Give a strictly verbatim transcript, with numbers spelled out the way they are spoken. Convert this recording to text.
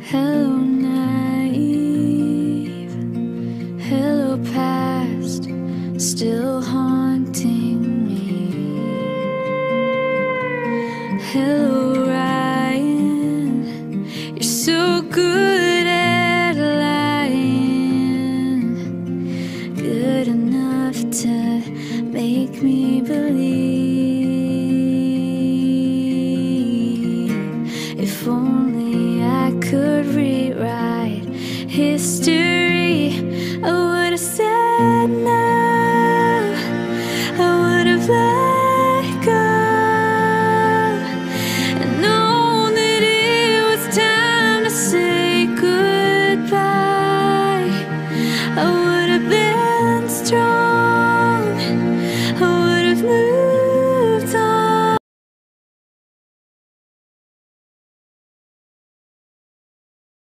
Hello naive, hello past, still haunting me. Hello Ryan, you're so good at lying, good enough to make me believe. If only I could rewrite history, I would have said no.